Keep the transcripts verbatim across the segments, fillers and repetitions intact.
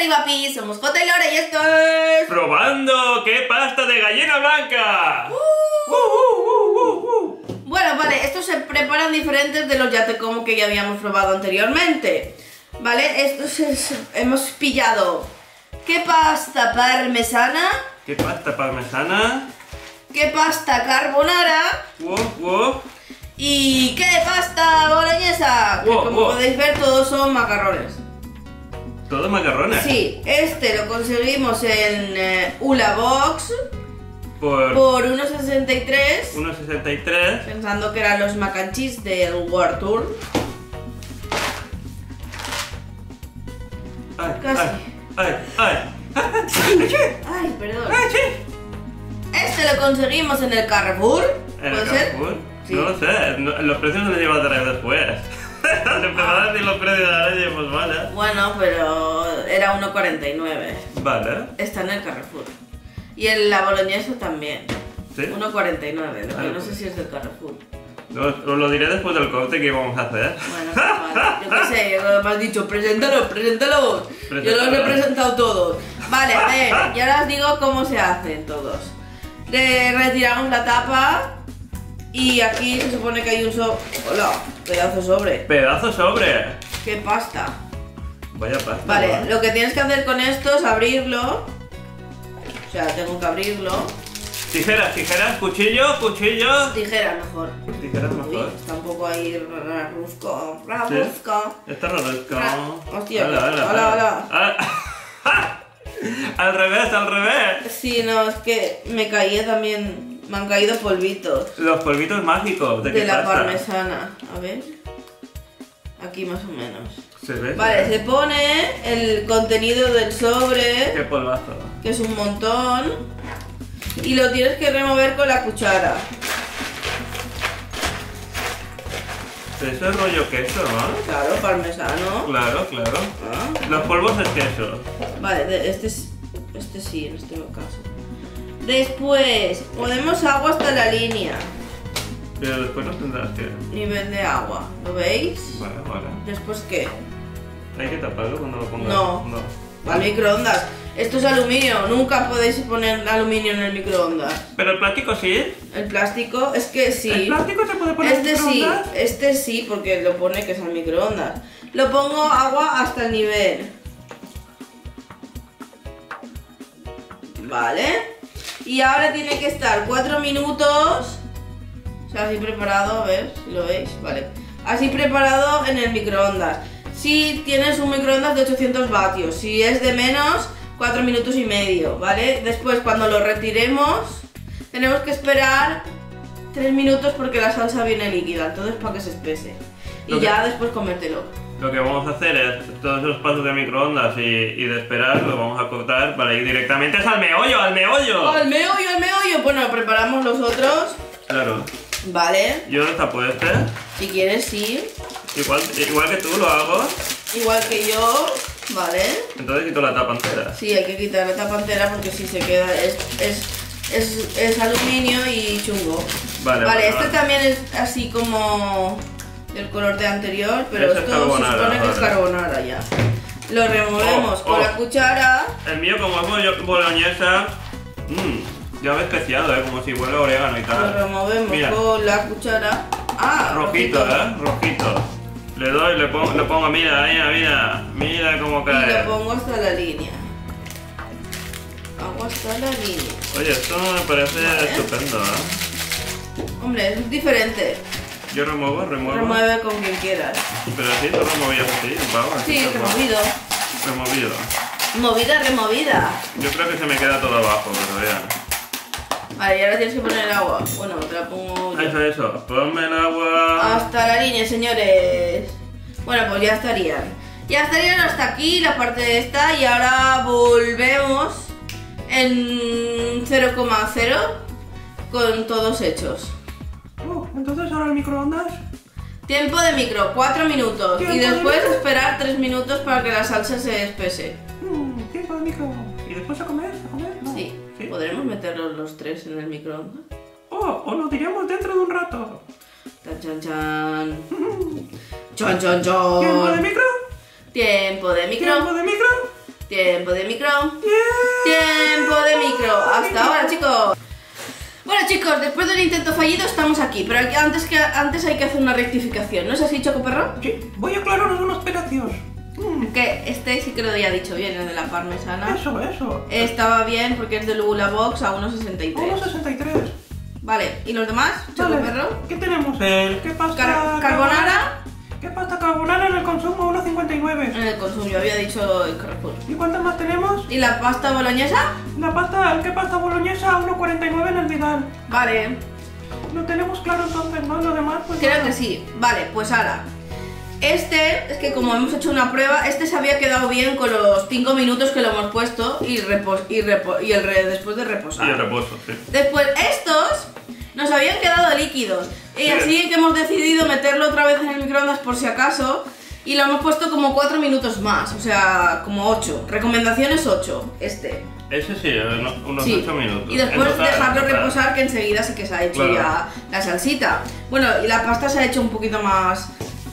Papi, somos Jota y Lore y esto es... ¡Probando! ¡Qué pasta de gallina blanca! Uh, uh, uh, uh, uh, uh. Bueno, vale, estos se preparan diferentes de los ya te como que ya habíamos probado anteriormente. Vale, estos es, hemos pillado... ¿Qué pasta parmesana? ¿Qué pasta parmesana? ¿Qué pasta carbonara? Wow, wow. ¿Y qué pasta boloñesa? Que Wow, como wow. podéis ver todos son macarrones. ¿Todo macarrones? Sí, este lo conseguimos en eh, Ula Box Por, por uno sesenta y tres, uno sesenta y tres. pensando que eran los mac and cheese del World Tour. Ay, Casi. ay, ay, ay. Ay, perdón. Ay, sí. Este lo conseguimos en el Carrefour. ¿En ¿Puede el ser? Carrefour? Sí. No lo sé, no- los precios los llevo a traer después. Al empezar a decir los precios de la leche, pues vale. Bueno, pero era uno cuarenta y nueve. Vale. Está en el Carrefour. Y en la boloñesa también. ¿Sí? uno cuarenta y nueve, lo que Ah, no sé pues. si es del Carrefour. Os, os lo diré después del corte que vamos a hacer. Bueno, vale. Yo qué sé, me has dicho, preséntalos, preséntalos. Yo los he Preséntalos. presentado todos. Vale, a ver, y ahora os digo cómo se hacen todos. Le retiramos la tapa y aquí se supone que hay un so... Hola, pedazo de sobre. Pedazo sobre. ¡Qué pasta! Vaya pasta. Vale, ¿no? lo que tienes que hacer con esto es abrirlo. O sea, tengo que abrirlo. Tijeras, tijeras, cuchillo, cuchillo. Tijera mejor. Tijeras Uy, mejor. está un poco ahí rasco, Sí. rasco. Está raro. Ah, hostia, Hola, hola, hola, hola. Ah, Al revés, al revés. Sí, no, es que me caía también, me han caído polvitos Los polvitos mágicos. ¿De, de qué la pasa? parmesana. A ver, aquí más o menos. Se ve. Vale, se se ve. pone el contenido del Qué sobre, polvazo. que es un montón, y lo tienes que remover con la cuchara. Eso es rollo queso, ¿no? Claro, parmesano. Claro, claro. Ah. Los polvos es queso. Vale, de- este, es- este sí, en este caso. Después, ponemos agua hasta la línea. Pero después no tendrás que. Nivel de agua, ¿lo veis? Vale, vale. Después, ¿qué? Hay que taparlo cuando lo pongas. No. No. Al microondas. Esto es aluminio, nunca podéis poner aluminio en el microondas. Pero el plástico sí. El plástico, es que ¿El sí. plástico se puede poner Este en sí, microondas? este sí, porque lo pone que es al microondas. Lo pongo agua hasta el nivel. Vale. Y ahora tiene que estar cuatro minutos. O sea, así preparado, a ver si lo veis. Vale. Así preparado en el microondas. Si tienes un microondas de ochocientos vatios, si es de menos, cuatro minutos y medio, ¿vale? Después, cuando lo retiremos, tenemos que esperar tres minutos porque la salsa viene líquida, entonces para que se espese. Y Lo que- ya después comértelo. Lo que vamos a hacer es todos esos pasos de microondas y, y de esperar, lo vamos a cortar para ir directamente al meollo, al meollo. ¡Al meollo, al meollo! Bueno, preparamos los otros, Claro. ¿vale? Yo destapo este. Si quieres, sí. Igual, igual que tú lo hago. Igual que yo, ¿vale? Entonces quito la tapa entera. Sí, hay que quitar la tapa entera porque si se queda es, es, es, es aluminio y chungo. Vale, Vale, vale, este vale. también es así como del color de anterior, pero Ese es esto se carbonara, supone que es vale. carbonara ya. Lo removemos Oh, con oh. la cuchara. El mío como es bollo- boloñesa, mmm, ya ve especiado, ¿eh? Como si huele a orégano y Lo tal. removemos Mira. con la cuchara. Ah, Rojito, ¿eh? Rojito. Le doy, le pongo, le pongo, mira, mira, mira, mira cómo Y cae. lo pongo hasta la línea. Hago hasta la línea. Oye, esto me parece Vale. estupendo, ¿eh? Hombre, es diferente. Yo remuevo, remuevo. Remueve con quien quieras. Pero así lo removías así, vamos. Sí, así, removido. Removido. Movida, removida. Yo creo que se me queda todo abajo, pero vean. Vale, y ahora tienes que poner agua. Bueno, te la pongo yo. Eso, eso. Ponme el agua. Hasta la línea, señores. Bueno, pues ya estarían. Ya estarían hasta aquí la parte de esta. Y ahora volvemos en cero coma cero con todos hechos. Oh, entonces ahora el microondas. Tiempo de micro, cuatro minutos. Tiempo Y de después micro. esperar tres minutos para que la salsa se espese. Mmm, tiempo de micro. ¿Y después a comer? ¿A comer? No. Sí. ¿Podremos meterlos los tres en el microondas? Oh, o lo diríamos dentro de un rato. Chan, chan, chan. Chan, chan, ¿Tiempo de chan. micro? Tiempo de micro. ¿Tiempo de micro? Tiempo de micro. Tiempo de micro. Hasta ahora, chicos. Bueno, chicos, después del intento fallido estamos aquí. Pero aquí, antes, que, antes hay que hacer una rectificación. ¿No es así, Chocoperro? Sí, voy a aclararos unos pedazos. Mm. Que este sí que lo había dicho bien, el de la parmesana. Eso, eso. Estaba bien porque es de Lula Box a uno sesenta y tres. uno sesenta y tres. Vale, ¿y los demás? Vale. Chocoperro. ¿Qué tenemos? El ¿qué pasta Car carbonara. ¿Qué pasta carbonara en el consumo? uno cincuenta y nueve. En el consumo, yo había dicho el Carrefour. ¿Y cuántas más tenemos? ¿Y la pasta boloñesa? La pasta, el ¿qué pasta boloñesa? uno cuarenta y nueve en el Vidal. Vale, Lo tenemos claro entonces, ¿no? Lo demás, pues. creo nada. que sí. Vale, pues ahora. Este, es que como hemos hecho una prueba, este se había quedado bien con los cinco minutos que lo hemos puesto y, repos y, repo y el re después de reposar. Y el reposo, sí. Después, estos nos habían quedado líquidos. Y Sí. así que hemos decidido meterlo otra vez en el microondas por si acaso. Y lo hemos puesto como cuatro minutos más, o sea, como ocho. Recomendaciones ocho, este. Ese sí, unos unos Sí. ocho minutos. Y después En total, dejarlo en total. reposar, que enseguida sí que se ha hecho Claro. ya la salsita. Bueno, y la pasta se ha hecho un poquito más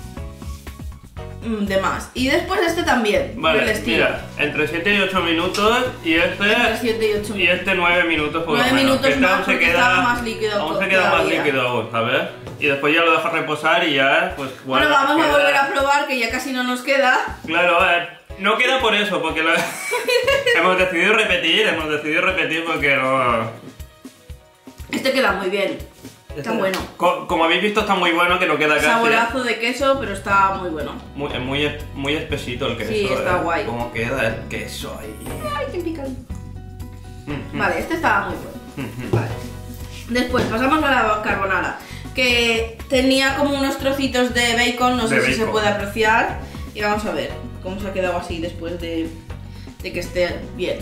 mm, de más. Y después este también, por el Vale, estilo. mira, entre siete y ocho minutos y Entre este siete y ocho y este nueve minutos por lo Nueve menos. minutos que este más aún se porque queda, estaba más líquido aún se queda más todavía. líquido aún, ¿sabes? Y después ya lo dejas reposar y ya, pues Bueno, bueno, vamos a queda- volver a probar, que ya casi no nos queda. Claro, a ver, no queda por eso, porque lo... hemos decidido repetir, hemos decidido repetir porque no... Este queda muy bien. Está bueno. Co- Como habéis visto está muy bueno, que no queda casi. Saborazo de queso, pero está muy bueno. Muy, es muy, es- muy espesito el queso. Sí, está eh. guay. Cómo queda el queso ahí. Ay, qué picante. Mm, mm. Vale, este estaba muy bueno. Mm, mm. Vale. Después pasamos a la carbonara, que tenía como unos trocitos de bacon, no sé De si se bacon. puede apreciar. Y vamos a ver cómo se ha quedado así después de, de que esté bien.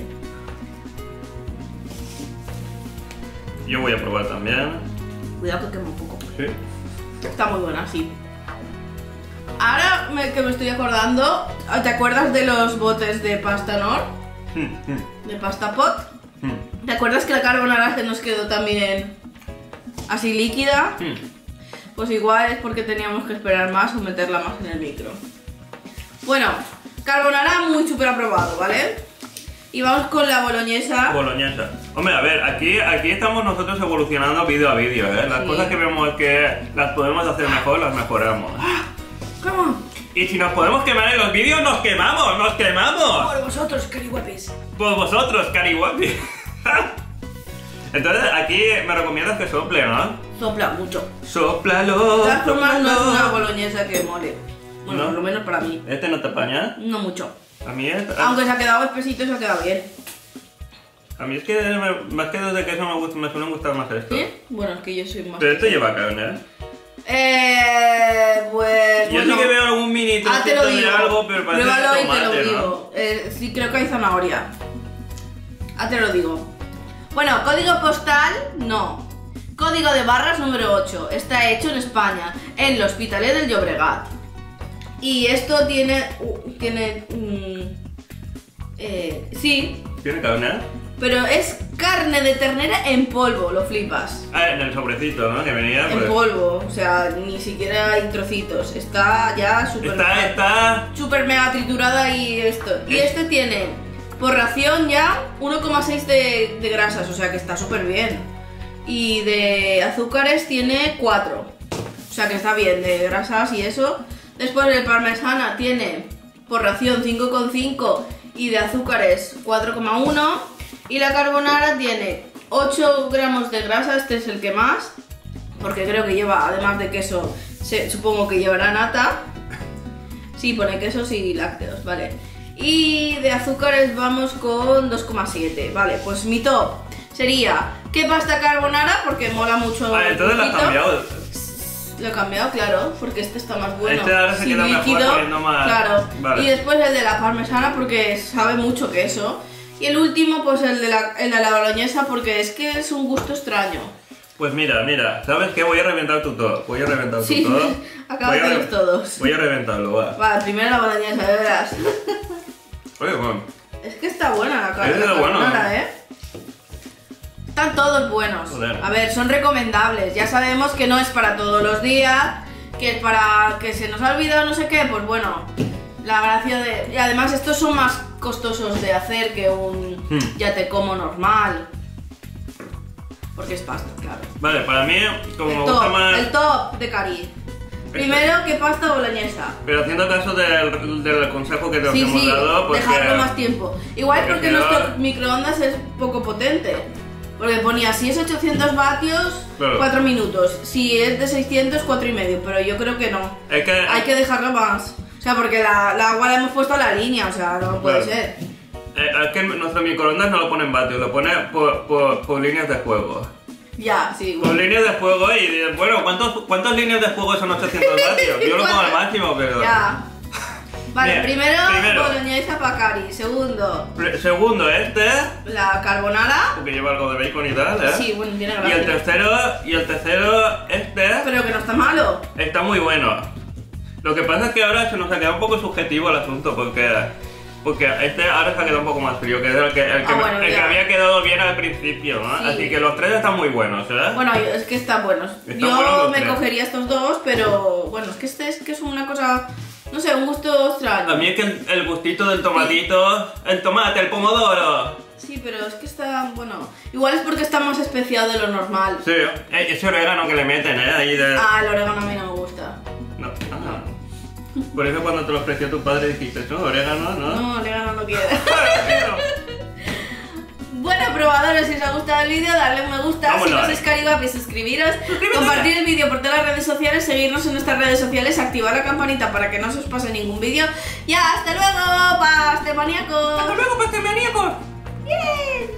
Yo voy a probar también. Cuidado que quema un poco. Sí. Está muy buena, sí. Ahora me- que me estoy acordando, ¿te acuerdas de los botes de pasta Nor? Mm, mm, De pasta pot. mm, ¿Te acuerdas que la carbonara se nos quedó también así líquida? mm. Pues igual es porque teníamos que esperar más o meterla más en el micro. Bueno, carbonara muy súper aprobado, ¿vale? Y vamos con la boloñesa. Boloñesa. Hombre, a ver, aquí, aquí estamos nosotros evolucionando vídeo a vídeo, ¿eh? Las Sí. cosas que vemos que las podemos hacer mejor, las mejoramos. ¿Cómo? Y si nos podemos quemar en los vídeos, ¡nos quemamos! ¡Nos quemamos! Por vosotros, carihuepis. Por vosotros, carihuapi. Entonces, aquí me recomiendas que sople, ¿no? Sopla mucho. Sóplalo. De todas formas, no es sóplalo. una boloñesa que mole. Bueno, ¿No? por lo menos para mí. ¿Este no te apaña? No mucho. A mí es... Aunque se ha quedado espesito, se ha quedado bien. A mí es que me- más que desde queso me, gusta, me suelen gustar más esto. ¿Sí? Bueno, es que yo soy más... Pero esto lleva carne, ¿eh? Eh... Pues... Yo bueno. sí que veo algún mini Ah, te lo trocito de digo. algo, pero parece Pruébalo y te tomate, lo ¿no? digo. Eh, sí, creo que hay zanahoria. Ah, te lo digo. Bueno, código postal, no. Código de barras número ocho. Está hecho en España, en el Hospitalet del Llobregat. Y esto tiene... uh, tiene... mm, eh, sí, ¿Tiene carne? pero es carne de ternera en polvo, lo flipas. Ah, en el sobrecito, ¿no? Que venía, En pues... polvo, o sea, ni siquiera hay trocitos. Está ya súper... Está, está... Súper mega triturada y esto. Y Es- este tiene por ración ya uno coma seis de, de grasas, o sea que está súper bien. Y de azúcares tiene cuatro, o sea que está bien de grasas y eso. Después el parmesana tiene por ración cinco coma cinco y de azúcares cuatro coma uno. Y la carbonara tiene ocho gramos de grasa, este es el que más, porque creo que lleva, además de queso, se- supongo que llevará nata. Sí, pone quesos y lácteos, vale. Y de azúcares vamos con dos coma siete, vale. Pues mi top sería, ¿qué pasta carbonara? Porque mola mucho. Ah, el entonces lo has trocito. cambiado. Lo he cambiado, claro, porque este está más bueno. Este ahora se sin queda mejor líquido, poniendo más- claro. Vale. Y después el de la parmesana porque sabe mucho queso. Y el último, pues el de la, el de la boloñesa porque es que es un gusto extraño. Pues mira, mira, ¿sabes qué? Voy a reventar tu todo. Voy a reventar tu Sí, todo. acábatelos Voy a re- todos. Voy a reventarlo, va. Vale, primero la boloñesa, de veras. Oye, bueno. Es que está buena la carne. Es de lo bueno. ¿eh? Están todos buenos. Joder. A ver, son recomendables. Ya sabemos que no es para todos los días, que es para que se nos ha olvidado no sé qué, pues bueno, la gracia de... Y además estos son más costosos de hacer que un Hmm. ya te como normal. Porque es pasta, claro. Vale, para mí, como El me gusta top, más... el top de Cari. Primero que pasta boloñesa. Pero haciendo caso del, del consejo que te Sí, hemos sí, dado, porque... dejarlo más tiempo. Igual porque porque si no- nuestro microondas es poco potente. Porque ponía, si es ochocientos vatios, Claro. cuatro minutos. Si es de seiscientos, cuatro y medio. Pero yo creo que no. Es que... Hay que dejarlo más. O sea, porque la, la agua la hemos puesto a la línea, o sea, no puede Claro. ser. eh, es que nuestro microondas no lo pone en vatios, lo pone por, por, por líneas de fuego. Ya, sí. Por Bueno. líneas de fuego y dices, bueno, ¿cuántos, ¿cuántas líneas de fuego son ochocientos vatios? Yo lo pongo al máximo, pero... Ya. Vale, Bien, primero, primero. boloñesa para Cari. Segundo, Pre- Segundo, este, la carbonara. porque lleva algo de bacon y tal, ¿eh? Sí, bueno, tiene Y gracia. el tercero, y el tercero, este, Pero que no está malo. está muy bueno. Lo que pasa es que ahora se nos ha quedado un poco subjetivo el asunto, porque... Porque este ahora se ha quedado un poco más frío, que es el que, el que, Ah, bueno, el que ya. había quedado bien al principio, ¿no? Sí. Así que los tres están muy buenos, ¿eh? Bueno, yo- es que están buenos. Están Yo buenos los me tres. cogería estos dos, pero bueno, es que este es que es una cosa, no sé, un gusto extraño. A mí es que el, el gustito del tomatito, el tomate, el pomodoro. Sí, pero es que está, bueno, igual es porque está más especiado de lo normal. Sí, eh, ese orégano que le meten, ¿eh? Ahí de... Ah, el orégano a mí no me gusta. No, ajá. Por eso cuando te lo ofreció tu padre dijiste, no, orégano, ¿no? No, orégano no quiere. Claro, Bueno, probadores, si os ha gustado el vídeo, darle un me gusta. Vámonos. Si no sois Caribapis, suscribiros, compartir el vídeo por todas las redes sociales, seguirnos en nuestras redes sociales, activar la campanita para que no se os pase ningún vídeo. Y hasta luego, pastemaníacos. ¡Hasta luego, pastelmaníacos! Bien.